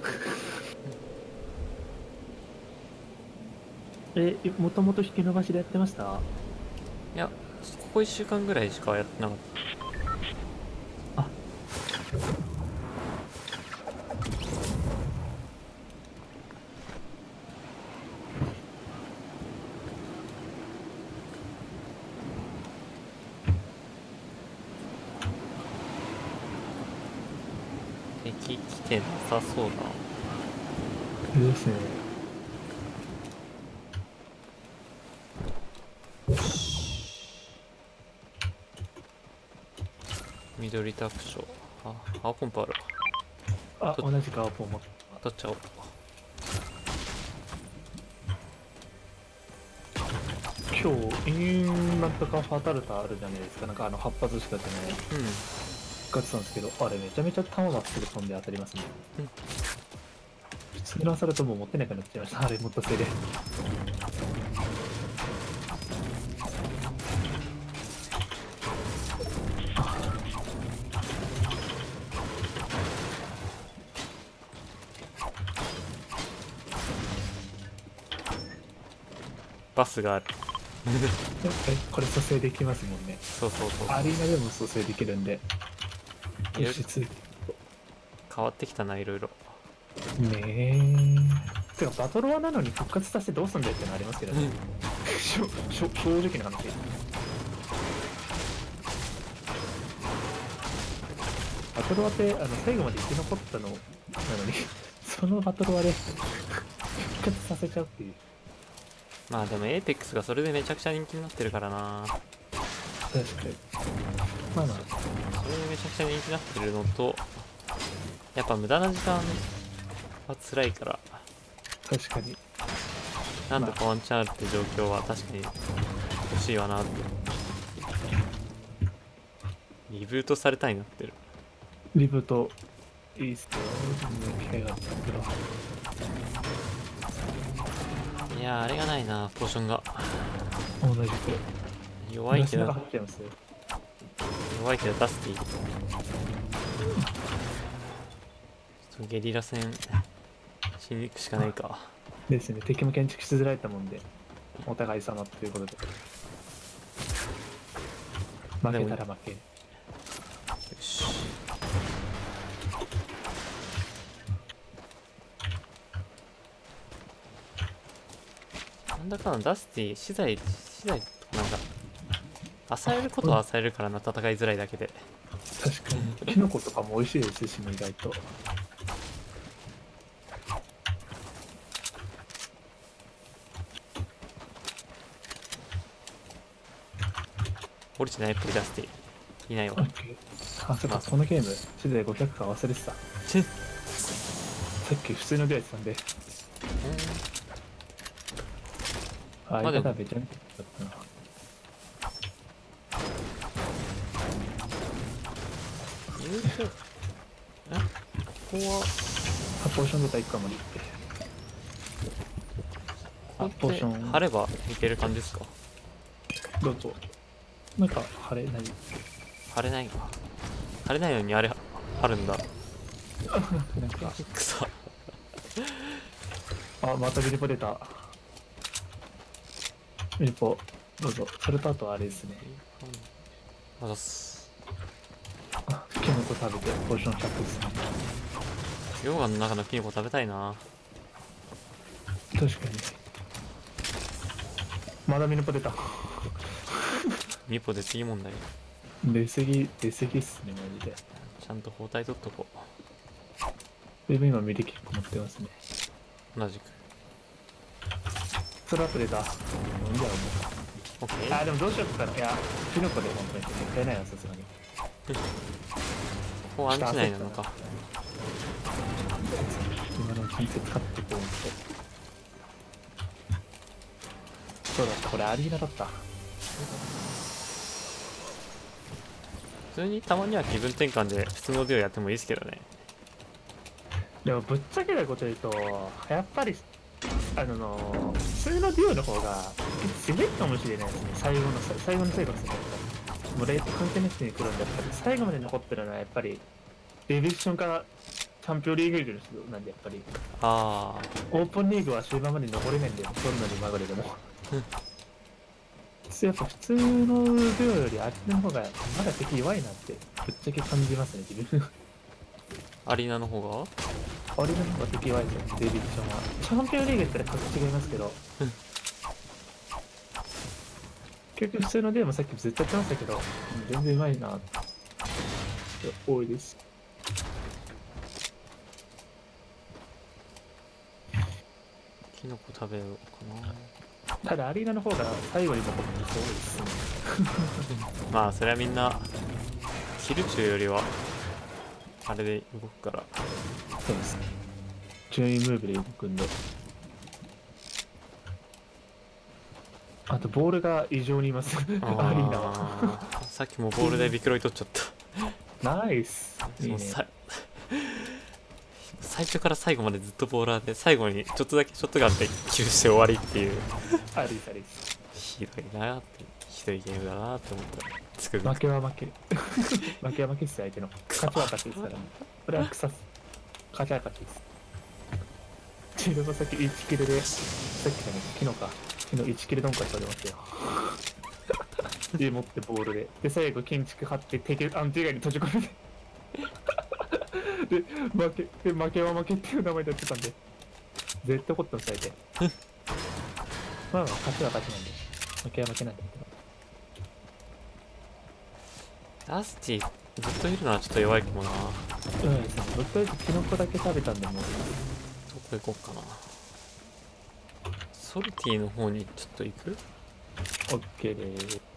もともと引き伸ばしでやってました？ いや、ここ1週間ぐらいしかやってなかっあ、 た。敵来てなさそうだ。 ですね。 緑タクション。あ、青ポンプある。 あ、同じか青ポン持って取っちゃおう。 今日インなんとかファタルタあるじゃないですか。なんか8発しか出ないうん。 使ってたんですけど、あれめちゃめちゃ弾がすぐ飛んで当たりますね。 うん。 普通のアサルトもう持ってなくなっちゃいました。あれ持ったせいで。 バスがある。 これ蘇生できますもんね。 そうそうそう。 アリーナでも蘇生できるんで。 いろいろ実質変わってきたな、いろいろ。 ねえ。てかバトロワなのに復活させてどうすんだよってのありますけどね。正直な話。バトロワって最後まで生き残ったのなのにそのバトロワで復活させちゃうっていう。 まあでもエーペックスがそれでめちゃくちゃ人気になってるからな。 確かに。まあまあ、 それでめちゃくちゃ人気になってるのと、やっぱ無駄な時間は辛いから、 確かに。 何度かワンチャンあるって状況は確かに欲しいわなって。リブートされたいなってる。 リブート、いいっすよ。機会があったけど。 いやー、あれがないな、ポーションが。 同じく。 弱いけど、 入っちゃいますよ。 弱いけどダスティ。ちょっとゲリラ戦しに行くしかないか。 ですね。敵も建築しづらいと思うんで、お互い様ということで。負けたら負け。 よし。なんだかんだダスティ、資材なんか、漁れることは漁れるからな、戦いづらいだけで。 確かに。キノコとかも美味しいですしね、意外と。 降りてないっぽいダスティ。いないわ。 あ、そっか、このゲーム、資材500か忘れてた。さっき普通の出会いてたんで。あ、相方めちゃめちゃだったな。 言うと、ここは、 ポーション出た1個まで行って。 ポーション。貼ればいける感じですか？ どうぞ。なんか、貼れない。 貼れないか。貼れないのにあれ、貼るんだ。 なんか、 くそ。 あ、またビリポ出た。ビリポ、どうぞ。それとあとあれですね。 あざっす。 あ、キノコ食べて、ポーション100ですね。 溶岩の中のキノコ食べたいな。 確かに。まだミノポ出た。 ミポで次問題。 出過ぎっすね、マジで。 ちゃんと包帯取っとこでも今ミリキック持ってますね。 う。同じく。 ストラップ出た。いいんだろオッケう。 ー。 あ、でもどうしようかな。いや、キノコで本当に絶対ないわ、さすがに。 ここアンチ内なのか。 今のうちに使ってこうと。そうだった、これアリーナだった。 普通にたまには気分転換で普通のデュオやってもいいですけどね。 でもぶっちゃけたこと言うと、やっぱり、普通のデュオの方が強いかもしれないですね。最後の最後ですね。もうレート関係なしに来るんだったら、最後まで残ってるのはやっぱり、デビッションかチャンピオンリーグ以上の人なんで、やっぱり。 あオープンリーグは終盤まで残れないんで、どんなにまぐれでも。やっぱ普通のデュオよりあっちの方がまだ敵弱いなってぶっちゃけ感じますね、自分。 あアリーナの方があれの方が敵弱いですよ、デビッションは。チャンピオンリーグやったら格違いますけど。結局普通のデーもさっきずっとやってましたけど、全然うまいなって多いです。 キノコ食べようかな。 ただアリーナの方が最後に残ってそうですね。 まあそれはみんなキル中よりはあれで動くから。 そうです。順位ムーブで動くんで。あとボールが異常にいます。アリーナは。 さっきもボールでビクロイ取っちゃった。 ナイス。いいね。 最初から最後までずっとボーラーで最後にちょっとだけショットガンでキルして終わりっていうありさりす。 ひどいなーって、ひどいゲームだなーって思ったつくづく。 負けは負け。負けは負けっす、相手の。勝ちは勝ちですから。これは草っす。勝ちは勝ちです。チームもさっき1キルで、さっきの昨日1キルドンカしておりますよ。で、持ってボールで。で、最後建築張って敵安定外に閉じ込めて。で、負けは負けっていう名前でやってたんで、絶対怒ってます、相手。まあまあ、勝ちは勝ちなんで、負けは負けなんで。 ダスティずっといるのはちょっと弱いかもな。 うんですね。僕とりあえずキノコだけ食べたんで、もう。 どこ行こうかな。ソルティの方にちょっと行く？ オッケーでーす。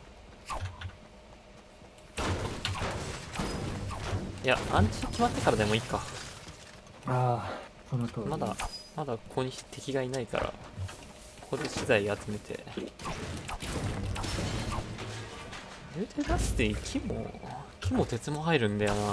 いや、アンチ決まってからでもいいか。 ああ、その通り。 まだここに敵がいないから、ここで資材集めて。言うてダスティ木も鉄も入るんだよな。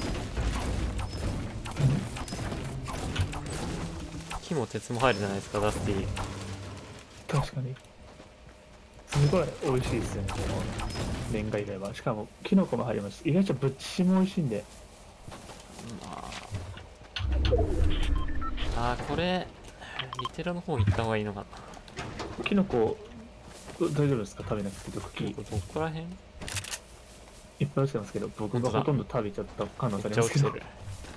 木も鉄も入るじゃないですか、ダスティ。 確かに。すごい美味しいですよね、このレンガ以外は。しかも、キノコも入りますし、意外とぶっちしも美味しいんで。 これリテラの方に行った方がいいのかな。 キノコ、大丈夫ですか、食べなくて。毒キどこらへん？ いっぱい落ちてますけど、僕がほとんど食べちゃった可能性ありめっちゃますけど。 落ちてる。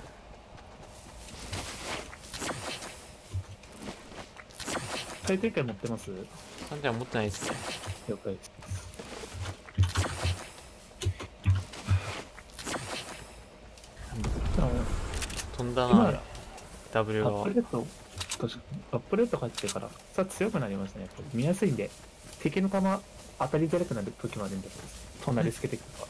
最低回持ってます？ 3点は持ってないですね。 了解です。 飛んだ今な W が。 アップデート、確かにアップデート入ってからさ強くなりますね。やっぱり見やすいんで、敵の弾当たりづらくなる時もあるんで、隣つけていくとか。 こ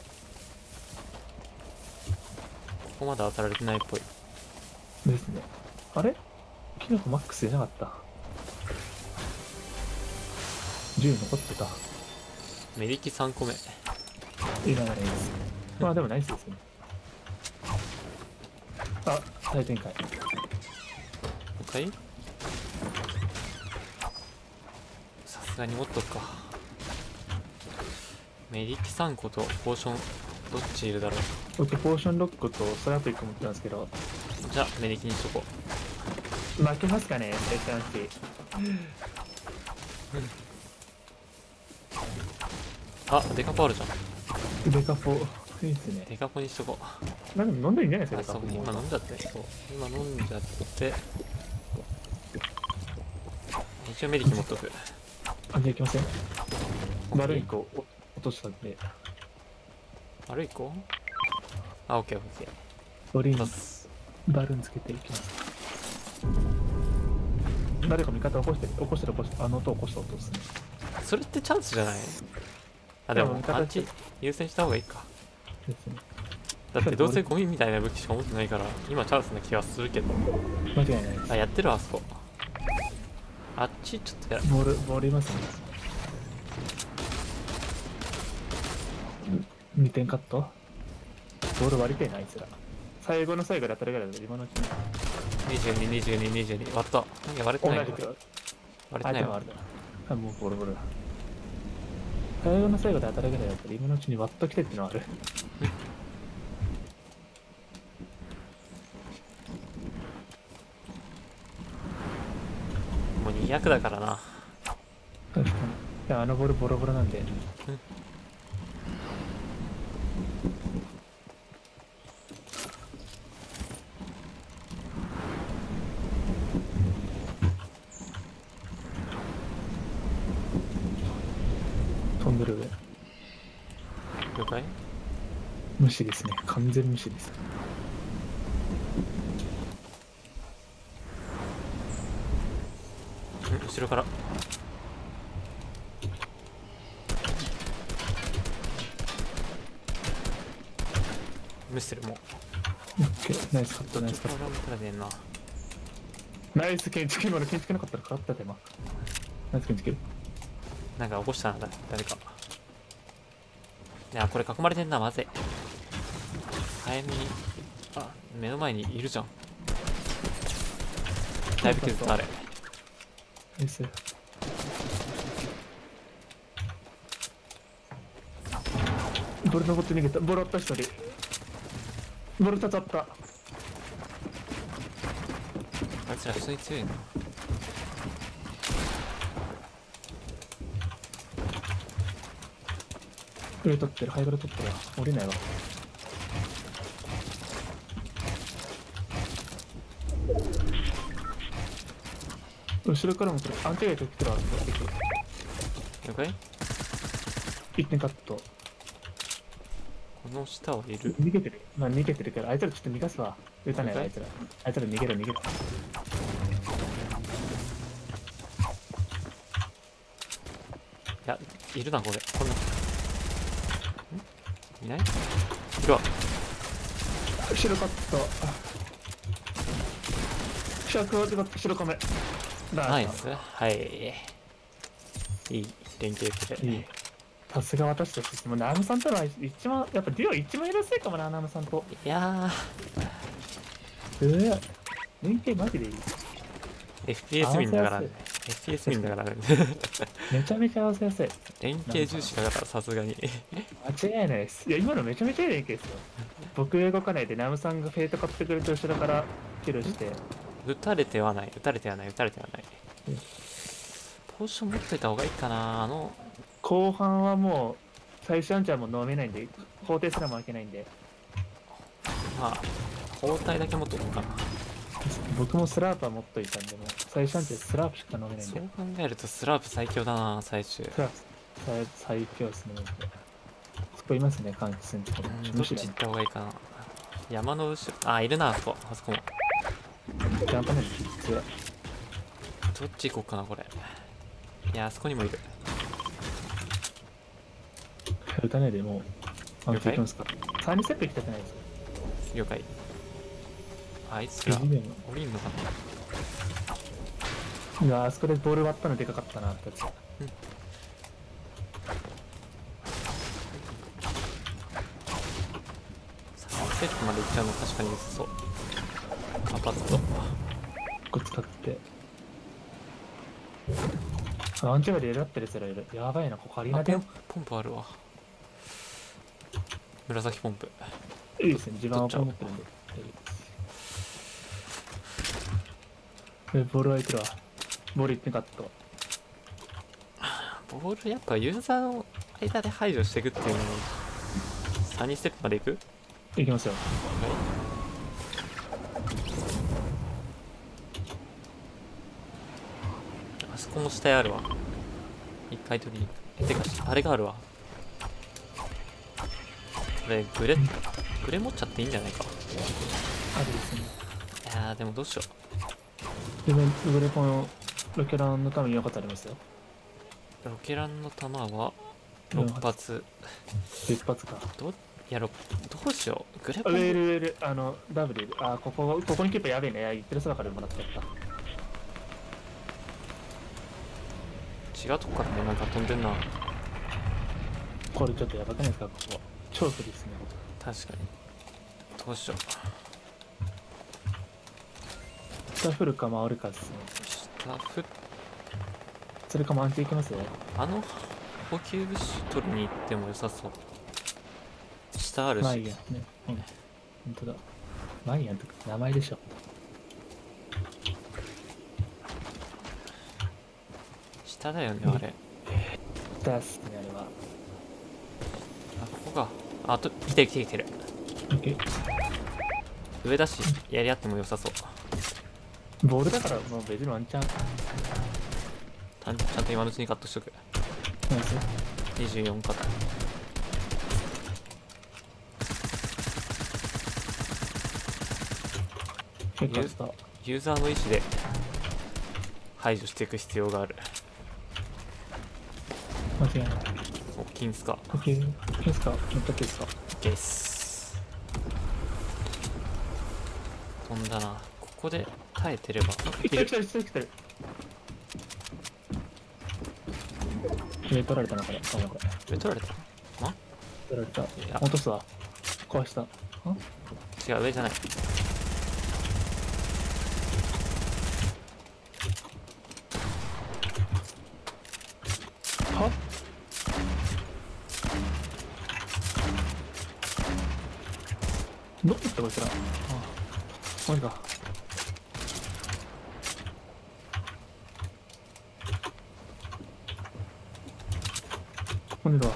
こまだ当たられてないっぽい。 ですね。あれキノコマックス出なかった。10残ってた。 メリキ3個目。 いらないです。まあでもナイスですね。あ、大展開。 もう一回さすがに持っとくか。メリキ3個とポーションどっちいるだろう。 僕ポーション6個とストラップ1個持ってたんですけど、 じゃあメリキにしとこう。 負けますかね、絶対話。 あ、デカポあるじゃん。 デカポ、いいですね。 デカポにしとこう。 なんでも飲んでいいんじゃないですか、 そう、 デカポも。 今飲んじゃって。そう、今飲んじゃって。一応メリキ持っとく。 あ、じゃあいきません。丸1個落としたんで、 悪い子？あ、オッケーオッケー。 ドリンクパス。 バルーンつけていきます。誰か味方起こしてる、あの音起こした音ですね。 それってチャンスじゃない？あ、でも味方アンチ優先した方がいいか。 ですね。 だってどうせゴミみたいな武器しか持ってないから今チャンスな気はするけど。 間違いないです。 あ、やってるわあそこ。あっちちょっとボールいますね。2点カット。ボール割りたいな、あいつら。最後の最後で当たるぐらいだと今のうちに。 22割った。いや割れてないわ。 同じく。 割れてないわ。 あ、もうボロボロだ。最後の最後で当たるぐらいだったら今のうちに割っときたいってのはある。 もう200だからな。 確かに。いや、あのボールボロボロなんで。飛んでる上。 了解。 無視ですね。完全無視です。 後ろから。無視する。もうオッケー。ナイスカット、ナイスカット。 ラムからねんな。 ナイス建築。今の建築なかったら勝ったで、ま。ナイス建築。 なんか起こしたな、誰か。いや、これ囲まれてんな、まずい。早めに。あ、目の前にいるじゃん。だいぶ削った、あれ。 ナイス。ボル登って逃げた。ボルあった一人。ボル2つあった。 あいつら普通に強いな。 上取ってる。ハイブル取ってるわ。降りないわ。後ろからも来る。アンチがいて来てるわ。 了解。 1点カット。 この下はいる。 逃げてる。まあ逃げてるから、あいつらちょっと逃がすわ。撃たないわ、あいつら。あいつら逃げろ、逃げろ。 いや、いるな、これ。こんな。いない？いるわ。 白カット。100を使って白亀。 ナイス。はい。いい連携プレー。 いい。さすが私たち。もうナムさんとのは一番、やっぱデュオ一番やりやすいかもな、ナムさんと。 いや連携マジでいい。 ー、FPS 民だから、ね、FPS 民だから、ね、 めちゃめちゃ合わせやすい。 連携重視かかったらさすがに。 間違いないです。いや、今のめちゃめちゃいい連携ですよ。僕動かないで、ナムさんがフェイト買ってくれて後ろからキルして。 撃たれてはない、撃たれてはない、撃たれてはない。ポーション持っといた方がいいかな。 後半はもう、最初アンチはもう飲めないんで、法廷すらも開けないんで。 まあ、包帯だけ持っとこうかな。 僕もスラーパー持っといたんで、もう最初アンチスラープしか飲めないんで。 そう考えるとスラープ最強だな、最終。 スラープ最強ですね。そこいますね、換気扇とか。 どっち行った方がいいかな。山の後ろ、あ、いるな、あそこも。 ジャンプね、強い。 どっち行こうかな、これ。いや、あそこにもいる。 撃たないでもう、 了解。 行きますか。3にステップ行きたくないです。 了解。あいつら、降りんのかな。 いや、あそこでボール割ったのでかかったな、2つ。 3セットまで行っちゃうの確かに良さそう。アパッと。 1個使って。アンチがで選ってるやつらいる。やばいな、ここアリーナで。 ポンプあるわ。紫ポンプ。 いいですね、自分はこう持ってるんで。ボールはいくら？ボール1点カット。 ボールやっぱユーザーの間で排除していくっていうのに3ステップまでいく？ いきますよ。 あそこも下へあるわ。一回取りに。てか、あれがあるわ。これ、グレ持っちゃっていいんじゃないか。 あれですね。 いやー、でもどうしよ自分、グレポン、ロケランのためによかったありますよ。 う。ロケランの弾は6発。 10発か。 いや、どうしよう。グレポン。 ウェール、ダブル、ここにキーパーやべえね。言ってる空からもらっちゃった。 違うとこからね、なんか飛んでんな。 これちょっとやばくないですか、ここ。超不利ですね。 確かに。どうしよう。 下振るか回るかですね。 下振っそれかもアンチいきますよ。 補給物資取りに行っても良さそう。下あるし。 マイヤンね。うん。本当だ。マイヤンとか名前でしょ。 下だよねあれ。 だっすね、あれは。 あ、ここか。あと来てる来てる来てる。 オッケー。 上だしやり合っても良さそう。 ボールだから、もう別にワンチャン。 ちゃんと今のうちにカットしとく。 ナイス。 24カット。 結構した。 ユーザーの意思で排除していく必要がある。 間違いない。 お、金スか。 オッケー。ケースか。乗ったケースか。 ゲス。飛んだな。ここで耐えてれば来てる来てる来てる来てる。上取られたな、これ。あ、なんか。 上取られた。 取られた。 いや落とすわ。壊した。 違う、上じゃない。 はどこ行ったこいつら。ああ、マジか。骨だわ。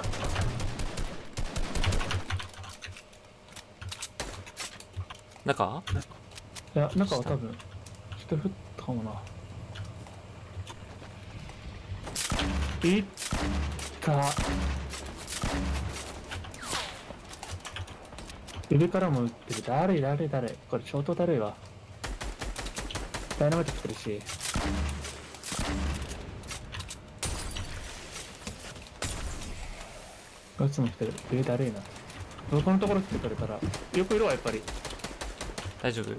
中いや、中は多分、人降ったかもな。いった上からも撃ってる。誰これ相当だるいわ。ダイナマイト来てるし。ガツも来てる。上だるいな。どこのところ来てくれたら、よくいるわ、やっぱり。 大丈夫？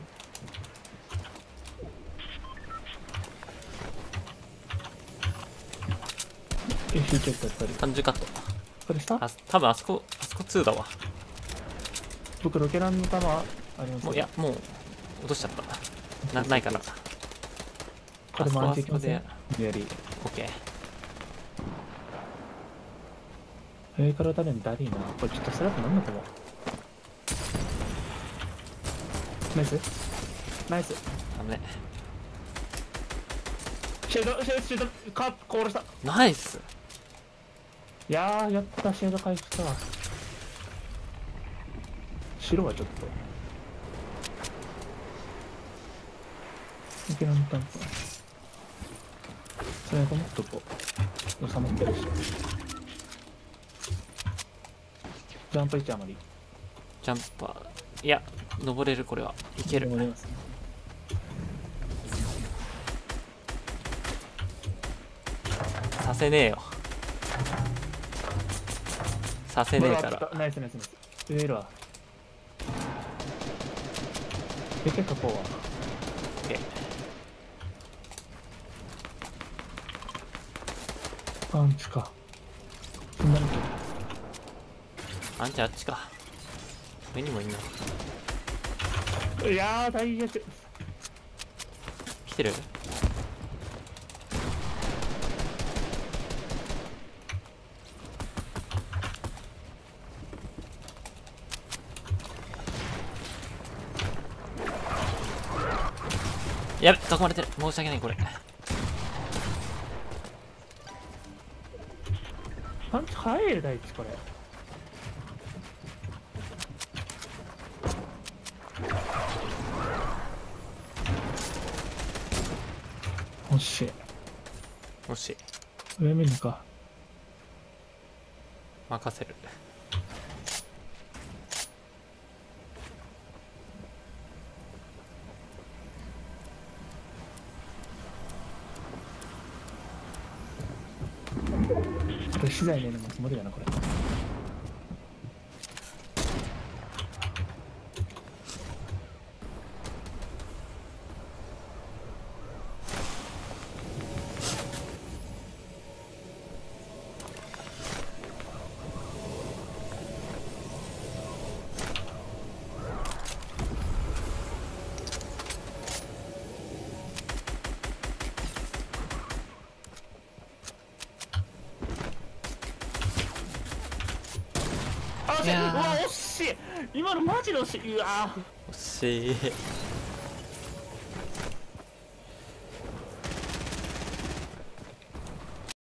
集中してやっぱり。 30カット。 これ下多分あそこ2だわ。 僕ロケランの弾あります。 もういや、もう落としちゃった。ないから。 これも安定きません。 あやり。 オッケー。 上から誰にダリーな。これちょっとスラップなんだと思う。ナイスナイス。 ダメ。 シェード殺した。 ナイス。 いやー、やった。シェード回復したわ。白はちょっといけなかったんか。それがもっとこう収まってるし。ジャンプ位置あまり。 ジャンパー。いや、登れる、これは。いける。 登れますね。 させねえよ。させねえから。 ナイスナイスナイス。上いるわ。で結構こうは。 オッケー。 パンチか。そんなにあんちゃんあっちか。上にもいんな。 いやー、大逆。 来てる？やべ、囲まれてる。申し訳ない、これ。 パンチ早いよ、第一これ。惜しい。 もし、 上見るのか。 任せる。 これ資材ねえのも無理だな、これ。 いやーうわ、惜しい。今のマジで惜しい。うわ惜しい。